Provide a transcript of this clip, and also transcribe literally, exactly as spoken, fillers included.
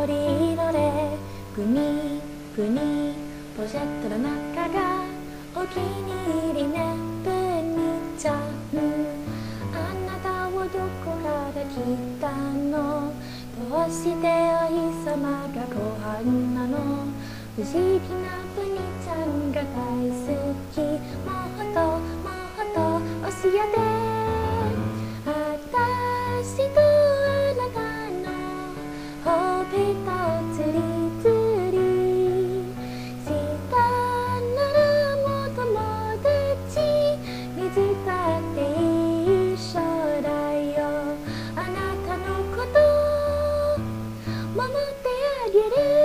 緑色でグニグニポシェットの中がお気に入りねペニちゃん、あなたはどこから来たの、どうしてお日様がご飯なの、不思議なプニちゃんが大好き、もっともっと教えて、私とあなたのほっぺたをつりつりしたならもう友達、水だって一緒だよ、あなたのこと守ってあげる。